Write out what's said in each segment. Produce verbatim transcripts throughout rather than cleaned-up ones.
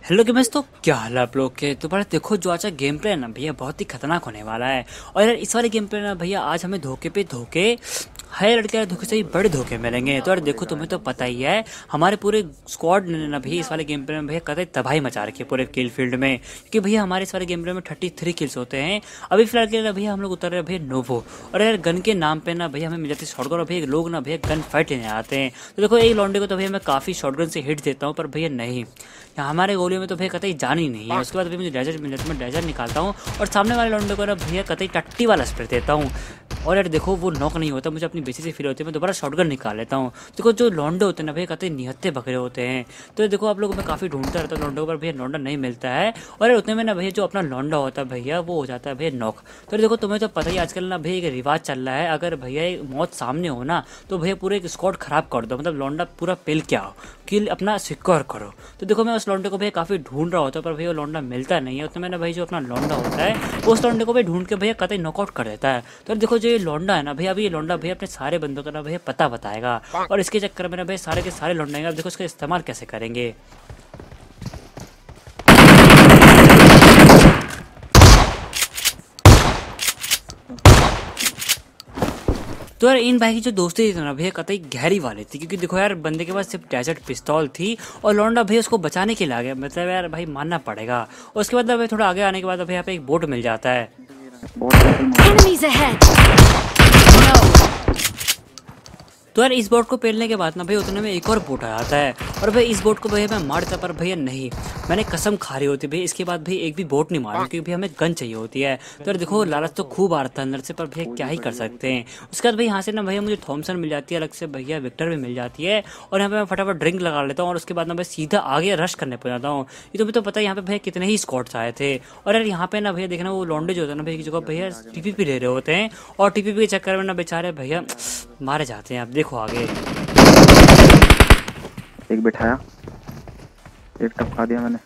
Hello gamers, तो क्या हाल है आप लोग के। तो बड़ा देखो, जो आज का गेम प्ले है ना भैया, बहुत ही खतरनाक होने वाला है। और यार इस वाले गेम प्ले ना भैया, आज हमें धोखे पे धोखे, है लड़के धोखे से ही बड़े धोखे मिलेंगे। तो यार देखो, तुम्हें तो पता ही है हमारे पूरे स्क्वाड ने ना भैया इस वाले गेम प्ले में भैया कतई तबाही मचा रखी है पूरे किल फील्ड में। क्योंकि भैया हमारे इस वाले गेम प्ले में थर्टी थ्री किल्स होते हैं। अभी फिलहाल के लिए भैया हम लोग उतर रहे हैं भैया नोवो। और यार गन के नाम पे ना भैया हमें मिल जाती है शॉटगन, और भैया लोग ना भैया गन फाइट लेने आते हैं। तो देखो, एक लॉन्डे को तो भैया मैं काफ़ी शॉटगन से हिट देता हूँ, पर भैया नहीं, यहाँ हमारे गोलियों में तो भैया कतई जान ही नहीं है। उसके बाद भैया मुझे डेजर्ट मिल जाता है, मैं डेजर्ट निकालता हूँ और सामने वाले लौंडे को ना भैया कतई टट्टी वाला स्प्रे देता हूँ। और यार देखो, वो नॉक नहीं होता, मुझे अपनी बेसी से फील होती है, मैं दोबारा शॉटगन निकाल लेता हूँ। देखो, जो लौंडे होते हैं ना भैया कतई निहत्ते बकरे होते हैं। तो देखो, आप लोगों को मैं काफ़ी ढूंढता रहता हूँ लौंडों पर, भैया लौंडा नहीं मिलता है। और यार उतने में ना भैया जो अपना लौंडा होता है भैया, वो हो जाता है भैया नॉक। तो देखो, तुम्हें तो पता ही आजकल ना भैया एक रिवाज चल रहा है, अगर भैया मौत सामने हो ना तो भैया पूरे एक स्क्वाड खराब कर दो, मतलब लौंडा पूरा पेल क्या हो, किल अपना सिक्योर करो। तो देखो, मैं उस लौंडे को भैया काफ़ी ढूंढ रहा होता है, पर भैया वो लौंडा मिलता नहीं है। उतने में ना भाई जो अपना लौंडा होता है उस लौंडे को भी ढूंढ के भैया कतई नॉकआउट कर देता है। तो देखो, जो ये लौंडा है ना भैया, अभी ये लौंडा भैया अपने सारे बंदों का ना भैया पता बताएगा, और इसके चक्कर में ना भैया सारे के सारे लौंडे अब देखो इसका इस्तेमाल कैसे करेंगे। तो यार इन भाई की जो दोस्ती थी ना भैया कतई गहरी वाली थी, क्योंकि देखो यार बंदे के पास सिर्फ डेजर्ट पिस्तौल थी और लौंडा भैया उसको बचाने के लिए आ गया, मतलब यार भाई मानना पड़ेगा। और उसके बाद भाई थोड़ा आगे आने के बाद भैया यहाँ पे एक बोट मिल जाता है। Enemies ahead! No! तो यार इस बोट को पेलने के बाद ना भैया उतने में एक और बोट आ जाता है, और भाई इस बोट को भैया मैं मारता, पर भैया नहीं, मैंने कसम खा रही होती भैया इसके बाद भैया एक भी बोट नहीं मारूं, क्योंकि भैया हमें गन चाहिए होती है। तो यार देखो, लालच तो खूब आ रहा था अंदर से, पर भैया क्या ही कर सकते हैं। उसके बाद भाई यहाँ से ना भैया मुझे थॉमसन मिल जाती है, अलग से भैया विक्टर भी मिल जाती है, और यहाँ पे मैं फटाफट ड्रिंक लगा लेता हूँ, और उसके बाद ना भैया सीधा आगे रश करने पड़ जाता हूँ। ये तो मुझे तो पता है यहाँ पे भैया कितने ही स्क्वाड्स आए थे। और यार यहाँ पे ना भैया देखना, वो लौंडे जो होते हैं ना भैया की जगह भैया टीपीपी ले रहे होते हैं, और टीपीपी के चक्कर में ना बेचारे भैया मारे जाते हैं। आप देखो आगे एक बिठाया, एक टपका दिया मैंने।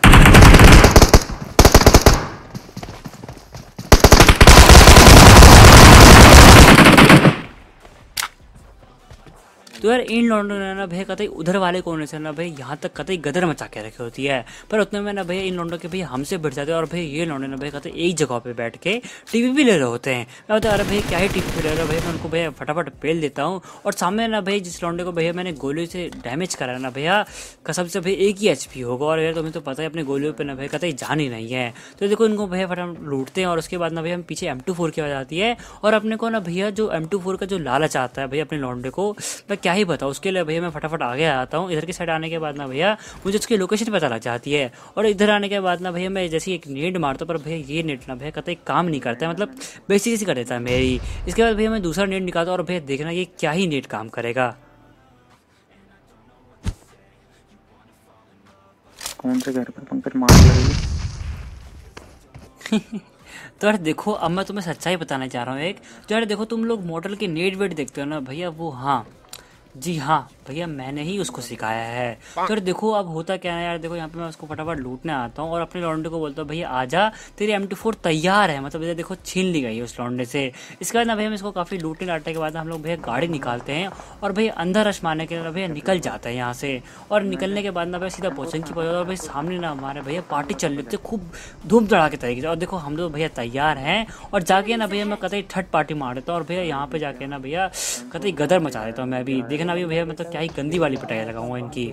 तो यार इन लौंडों ने ना भैया कतई उधर वाले कोने से ना भैया यहाँ तक कतई गदर मचा के रखी होती है, पर उतने में ना भैया इन लौंडों के भैया हमसे भिड़ जाते हैं, और भैया ये लौंडे ना भैया कतई एक जगह पे बैठ के टीवी भी ले रहे होते हैं। मैं बता अरे भैया क्या ही टीवी पे ले रहे हो भैया, मैं उनको भैया फटाफट पेल देता हूँ। और सामने ना भैया जिस लौंडे को भैया मैंने गोली से डैमेज करा ना भैया, कसम से भैया एक ही एच पी होगा, और यार तुम्हें तो पता है अपने गोलियों पर ना भैया कतई जान ही नहीं है। तो देखो, इनको भैया फटाफट लूटते हैं, और उसके बाद ना भैया हम पीछे एम टू फोर की आवाज़ आती है, और अपने को ना भैया जो एम टू फोर का जो लालच आता है भैया अपने लौंडे को, मैं क्या ही बताऊँ। उसके लिए भैया मैं फटाफट आगे आता हूँ। इधर की साइड आने के बाद ना भैया मुझे उसकी लोकेशन पता लग जाती है, और इधर आने के बाद ना भैया मैं जैसे एक नेट मारता हूँ, पर भैया ये नेट ना भैया कतई काम नहीं करता है, मतलब बेसिक सी कर देता है मेरी। इसके बाद भैया मैं दूसरा नेट निकालता हूँ, और भैया देखना ये क्या ही नेट काम करेगा। कौन से घर पर पंकज मार लगी? तो यार देखो, अब मैं तुम्हें सच्चाई बताना चाह रहा हूँ एक। तो यार देखो, तुम लोग मॉडल के नेट वेट देखते हो ना भैया, वो हाँ जी हाँ भैया मैंने ही उसको सिखाया है। तो यार देखो, अब होता क्या है यार, देखो यहाँ पे मैं उसको फटाफट लूटने आता हूँ, और अपने लौंडे को बोलता हूँ भैया आजा, तेरी एम टू फोर तैयार है, मतलब भैया देखो छीन ली गई है उस लौंडे से। इसके बाद ना भैया हम इसको काफ़ी लूटने लाटने के बाद हम लोग भैया गाड़ी निकालते हैं, और भैया अंदर रश मारने के लिए भैया निकल जाता है यहाँ से। और निकलने के बाद ना भैया सीधा पोचन की पहुँचा, और भाई सामने ना हमारे भैया पार्टी चल रही थी खूब धूम धड़ाके तरीके से। और देखो, हम लोग भैया तैयार हैं, और जाके ना भैया मैं कतई थर्ड पार्टी मार देता हूँ, और भैया यहाँ पे जाके ना भैया कतई गदर मचा देता हूँ मैं भी। देखना भी भैया मतलब क्या ही गंदी वाली पिटाई लगाऊंगा इनकी।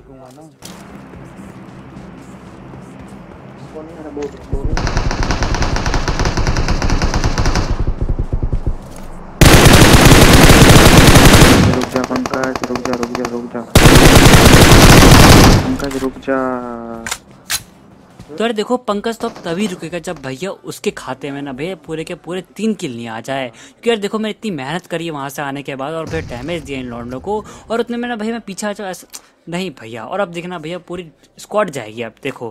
रुक जा पंकज, रुक जा रुक जा रुक जा पंकज, रुक जा। तो यार देखो, पंकज तो अब तभी रुकेगा जब भैया उसके खाते में ना भैया पूरे के पूरे तीन किल नहीं आ जाए। क्योंकि यार देखो, मैं इतनी मेहनत करी है वहाँ से आने के बाद, और फिर डैमेज दिया इन लौंडों को, और उतने में ना भैया मैं पीछे आ जाऊँ नहीं भैया। और अब देखना भैया पूरी स्क्वाड जाएगी। अब देखो,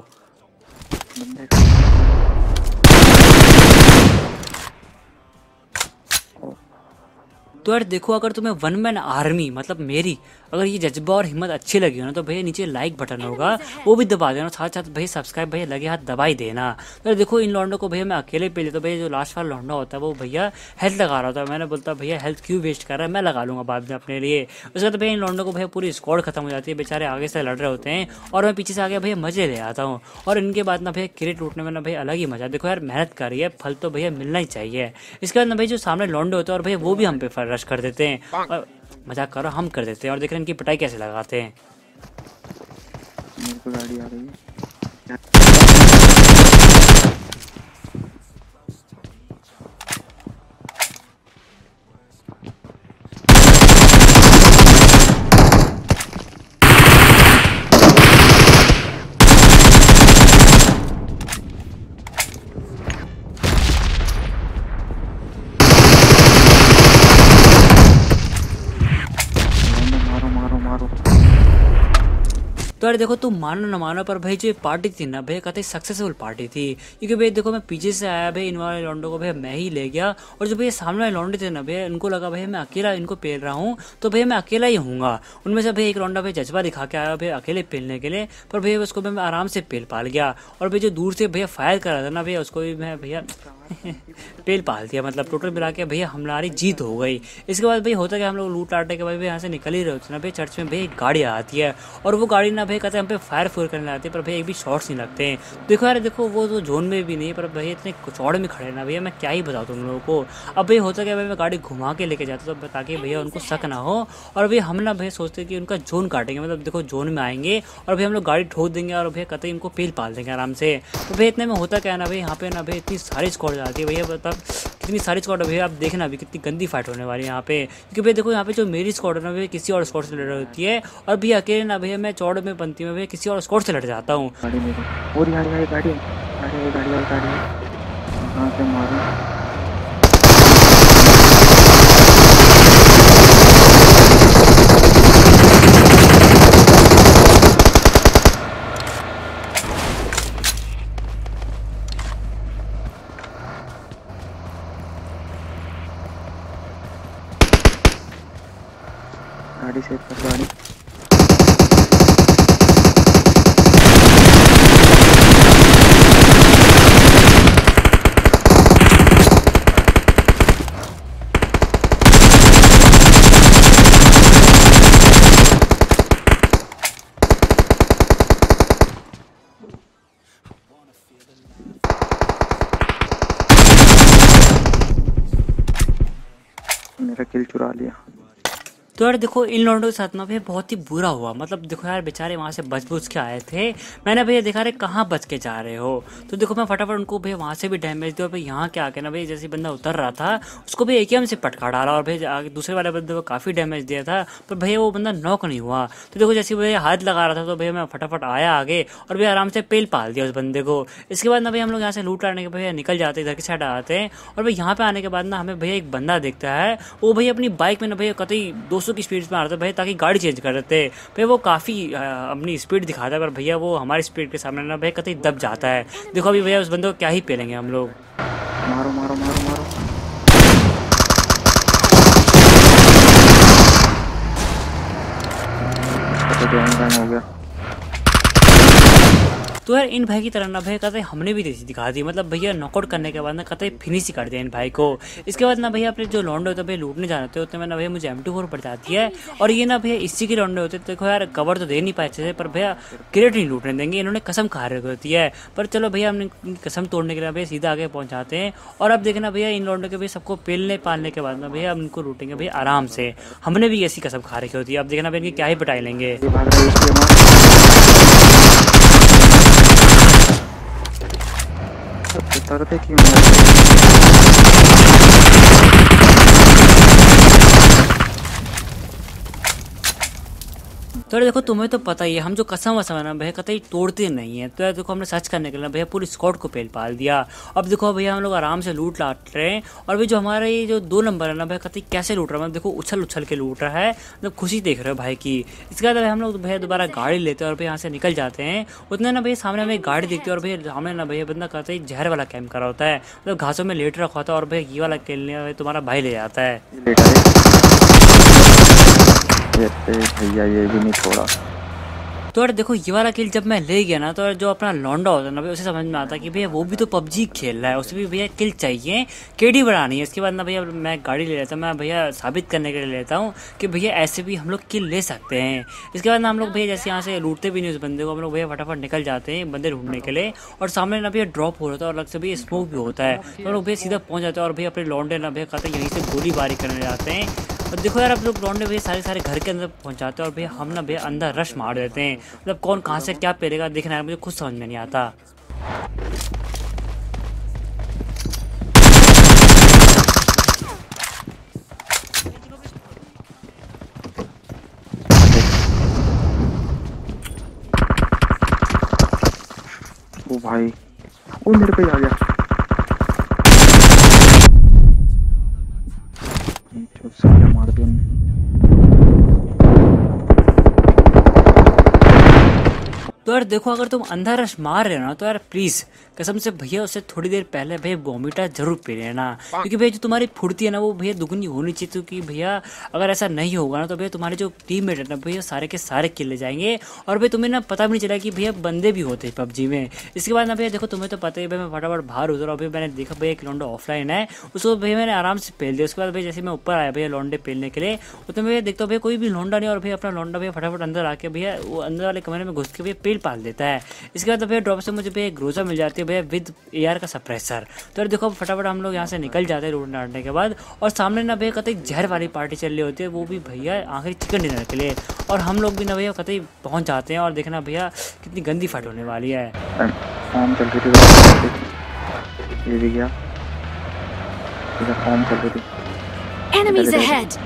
तो यार देखो, अगर तुम्हें वन मैन आर्मी मतलब मेरी अगर ये जज्बा और हिम्मत अच्छी लगी हो ना, तो भैया नीचे लाइक बटन होगा वो भी दबा देना, साथ साथ भैया सब्सक्राइब भैया लगे हाथ दबा ही देना। तो यार देखो, इन लौंडों को भैया मैं अकेले पे लेता, तो भैया जो लास्ट वाला लौंडा होता है वो भैया हेल्थ लगा रहा होता है। मैंने बोलता भैया हेल्थ क्यों वेस्ट कर रहा है, मैं लगा लूँगा बाद में अपने लिए। उसके बाद भैया इन लौंडों को भैया पूरी स्क्वाड खत्म हो जाती है, बेचारे आगे से लड़ रहे होते हैं और मैं पीछे से आगे भैया मजे ले आता हूँ। और इनके बाद ना भैया क्रेट लूटने में ना भैया अलग ही मजा। देखो यार, मेहनत कर रही है, फल तो भैया मिलना ही चाहिए। इसके बाद ना भैया जो सामने लौंडे होते हैं और भैया वो भी हम पे रश कर देते हैं, और मजाक करो हम कर देते हैं। और देख रहे हैं इनकी पिटाई कैसे लगाते हैं। मेरे को गाड़ी आ रही है। मारो मारो मारो। तो यार देखो, तुम मानो ना मानो पर भाई जो ये पार्टी थी ना भैया कतई सक्सेसफुल पार्टी थी, क्योंकि भैया देखो मैं पीछे से आया भैया, इन वाले लौंडों को भैया मैं ही ले गया। और जो भैया सामने वाले लौंडे थे ना भैया, उनको लगा भैया मैं अकेला इनको पेल रहा हूँ, तो भैया मैं अकेला ही हूँगा। उनमें से भैया एक लौंडा भैया जज्बा दिखा के आया भैया अकेले पेलने के लिए, पर भैया उसको मैं आराम से पेल पाल गया। और भैया जो दूर से भैया फायर कर रहा था ना भैया, उसको भी मैं भैया पेल पाल दिया। मतलब टोटल मिला के भैया हमारी जीत हो गई। इसके बाद भैया होता क्या, हम लोग लूट लाटने के बाद भैया यहाँ से निकल ही रहे होते ना भैया, चर्च में भैया एक गाड़ी आती है और वो गाड़ी ना भैया कहते हैं हम पे फायर फोर करने आती है, पर भैया एक भी शॉट्स नहीं लगते हैं। देखो यार देखो, वो तो जोन में भी नहीं है, पर भैया इतने चौड़े में खड़े ना भैया, मैं क्या ही बताऊँ तुम लोगों को। अब भैया होता क्या, भैया मैं गाड़ी घुमा के लेके जाता तो ताकि भैया उनको शक ना हो। और भैया हम ना भैया सोचते कि उनका जोन काटेंगे, मतलब देखो जोन में आएंगे और भैया हम लोग गाड़ी ठोक देंगे और भैया कहते इनको पेल पाल देंगे आराम से। तो भैया इतने में होता क्या है ना भैया, यहाँ पे ना भैया इतनी सारी स्क्वाड जाती है भैया, मतलब कितनी सारी स्क्वाड है भैया, आप देखना अभी कितनी गंदी फाइट होने वाली है यहाँ पे। क्योंकि भैया देखो यहाँ पे जो मेरी स्क्वाड है ना भैया किसी और स्क्वाड से लड़ रही होती है, और भैया अकेले ना भैया मैं चौड़ में बनती हूँ भैया किसी और स्क्वाड से लड़ जाता हूँ। गाड़ी मेरी और गाड़ी गाड़ी गाड़ी गाड़ी गाड़ी गाड़ी गाड़ी कहाँ से मारूं? गाड़ी सेव कर गाड़ी। मेरा किल चुरा लिया। तो यार देखो, इन लौंडों के साथ ना भैया बहुत ही बुरा हुआ। मतलब देखो यार, बेचारे वहाँ से बच बुच के आए थे, मैंने भैया देखा रहे कहाँ बच के जा रहे हो। तो देखो मैं फटाफट उनको भैया वहाँ से भी डैमेज दिया, भैया यहाँ के आके ना भैया जैसे बंदा उतर रहा था उसको भी एक ही से पटका डाला, और भैया आगे दूसरे वाले बंदे को काफ़ी डैमेज दिया था, पर भैया वो बंदा नॉक नहीं हुआ। तो देखो जैसे भैया हाथ लगा रहा था तो भैया मैं फटाफट आया आगे और भैया आराम से पेल पाल दिया उस बंदे को। इसके बाद ना भैया हम लोग यहाँ से लूट लाने के भैया निकल जाते इधर की साइड आते हैं, और भैया यहाँ पे आने के बाद ना हमें भैया एक बंदा दिखता है, वो भैया अपनी बाइक में ना भैया कतई दो सौ की स्पीड में आ रहा था भैया, ताकि गाड़ी चेंज कर देते। भैया वो काफ़ी अपनी स्पीड दिखाता है, पर भैया वो हमारी स्पीड के सामने ना भैया कतई दब जाता है। देखो अभी भैया उस बंदे को क्या ही पेलेंगे हम लोग। मारो मारो मारो मारो। तो गैंग गैंग हो गया। तो यार इन भाई की तरह ना भैया कहते हमने भी देसी दिखा दी, मतलब भैया नॉकआउट करने के बाद ना कहते फिनिश ही कर दिया इन भाई को। इसके बाद ना भैया अपने जो लौंडे होते भैया लूटने जाने होते उतने में ना भैया मुझे एम टू फोर पड़ जाती है, और ये ना भैया इसी के लौंडे होते। देखो यार कवर तो दे नहीं पाए अच्छे से, पर भैया क्रेट नहीं लूटने देंगे, इन्होंने कसम खा रखी होती है। पर चलो भैया हमने कसम तोड़ने के लिए भैया सीधा आगे पहुँचाते हैं। और अब देखना भैया इन लौंडे के भैया सबको पेलने पालने के बाद ना भैया हम इनको लूटेंगे भैया आराम से। हमने भी ऐसी कसम खा रखी होती है। अब देखना भैया इनकी क्या ही पिटाई लेंगे। ये भाग रहा है इसलिए मार। उतरते क्यों हैं? तो यार देखो तुम्हें तो पता ही है हम जो कसम वसम है ना भैया कतई तोड़ते नहीं है। तो यार देखो हमने सर्च करने के लिए भैया पूरी स्क्वाड को पेल पाल दिया। अब देखो भैया हम लोग आराम से लूट लाट रहे हैं। और भी जो हमारा ये जो दो नंबर है ना भैया कतई कैसे लूट रहा है, मतलब देखो उछल उछल के लूट रहा है, मतलब खुशी देख रहे हो भाई की। इसके बाद हम लोग भैया दोबारा गाड़ी लेते हैं और भैया यहाँ से निकल जाते हैं। उतने ना भैया सामने हमें गाड़ी देखते हैं और भैया सामने ना भैया बंदा कतई जहर वाला कैंप करा होता है, मतलब घासों में लेट रखा होता है और भैया ये वाला खेलने तुम्हारा भाई ले जाता है। भैया ये भी नहीं छोड़ा। तो यार देखो ये वाला किल जब मैं ले गया ना तो यार जो अपना लौंडा होता है ना भैया उसे समझ में आता है कि भैया वो भी तो पबजी खेल रहा है, उसे भी भैया किल चाहिए, केडी बढ़ानी है। इसके बाद ना भैया मैं गाड़ी ले लेता हूँ, मैं भैया साबित करने के लिए लेता हूँ कि भैया ऐसे भी हम लोग किल ले सकते हैं। इसके बाद ना हम लोग भैया जैसे यहाँ से लूटते भी नहीं उस बंदे को, हम लोग भैया फटाफट निकल जाते हैं बंदे ढूंढने के लिए। और सामने ना भैया ड्रॉप हो रहा था और अलग से भैया स्मोक भी होता है, तो हम लोग भैया सीधा पहुँच जाते हैं और भैया अपने लौंडे ना भैया कहते हैं यहीं से गोलीबारी करने जाते हैं। और देखो यार अब लोग लौंडे भैया सारे सारे घर के अंदर पहुंचाते हैं और भैया हम ना भैया अंदर रश मार देते हैं, मतलब कौन कहाँ से क्या पेरेगा देखना है मुझे खुद समझ में नहीं आता। ओ भाई वो मेरे पे आ गया। सारे मार दिए उन्हें। तो यार देखो अगर तुम अंधा रश मार रहे हो ना तो यार प्लीज कसम से भैया उससे थोड़ी देर पहले भैया वोमिटा जरूर पी लेना, क्योंकि भैया जो तुम्हारी फुर्ती है ना वो भैया दुगनी होनी चाहिए। क्योंकि भैया अगर ऐसा नहीं होगा ना तो भैया तुम्हारे जो टीममेट है ना भैया सारे के सारे किल ले जाएंगे और भैया तुम्हें ना पता भी नहीं चला कि भैया बंदे भी होते हैं पबजी में। इसके बाद ना भैया देखो तुम्हें तो पता ही भैया मैं फटाफट बाहर उतरा और भैया मैंने देखा भैया एक लौंडा ऑफलाइन है, उसको भैया मैंने आराम से पेल दिया। उसके बाद भैया जैसे मैं ऊपर आया भैया लौंडे पेलने के लिए तो भैया देखता हूँ भैया कोई भी लौंडा नहीं और भैया अपना लौंडा भैया फटाफट अंदर आके भैया वो अंदर वाले कमरे में घुस के भैया पेल पाल देता है। इसके बाद भैया ड्रॉप से मुझे भैया ग्रोजा मिल जाती है भैया विद एआर का सप्रेसर। तो यार देखो फटाफट हम लोग यहाँ से निकल जाते हैं लूट डांटने के बाद। और सामने ना भैया कतई जहर वाली पार्टी चल रही होती है, वो भी भैया आखिरी चिकन डिनर के लिए। और हम लोग भी ना भैया कतई पहुँच जाते हैं और देखना भैया कितनी गंदी फाइट होने वाली है। फॉर्म चल रही थी, ये भी गया, फॉर्म चल रही थी। Enemies ahead!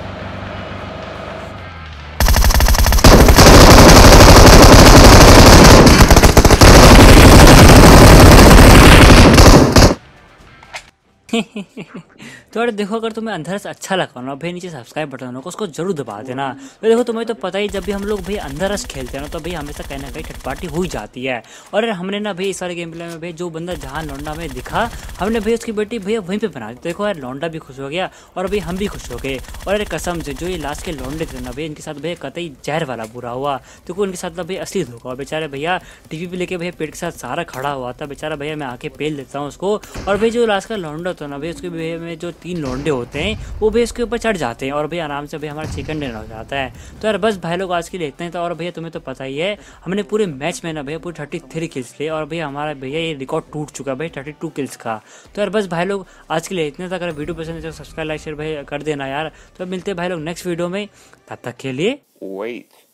तो यार देखो अगर तुम्हें अंदर से अच्छा लगा ना भाई नीचे सब्सक्राइब बटन होगा उसको जरूर दबा देना। तो देखो तुम्हें तो पता ही जब भी हम लोग भाई अंदर रश खेलते हैं ना तो भाई हमेशा कहीं ना कहीं ठटपाटी हो ही जाती है। और यार हमने ना भाई इस सारे गेम प्ले में भाई जो बंदा जहाँ लौंडा में दिखा हमने भाई उसकी बेटी भैया वहीं पे बना दी। देखो यार लौंडा भी खुश हो गया और भाई हम भी खुश हो गए। और यार कसम से जो ये लास्ट के लौंडे थे ना भाई इनके साथ भैया कतई जहर वाला बुरा हुआ, तो इनके साथ ना भाई असली धोखा। और बेचारे भैया टीवी पे लेके भैया पेट के साथ सारा खड़ा हुआ था बेचारा, भैया मैं आके पेल देता हूँ उसको। और भाई जो लास्ट का लौंडा होता है ना भाई उसके भैया में जो तीन लौंडे होते हैं वो भी इसके ऊपर चढ़ जाते हैं और भैया आराम से भैया हमारा चिकन डिनर हो जाता है। तो यार बस भाई लोग आज के लिए इतना ही था। और भैया तुम्हें तो पता ही है हमने पूरे मैच में ना भैया पूरे थर्टी थ्री किल्स लिए और भैया हमारा भैया ये रिकॉर्ड टूट चुका है भाई थर्टी टू किल्स का। तो यार बस भाई लोग आज के लिए इतना था। अगर वीडियो पसंद है तो सब्सक्राइब लाइक शेयर भाई कर देना यार। तो मिलते हैं भाई लोग नेक्स्ट वीडियो में, तब तक के लिए Wait.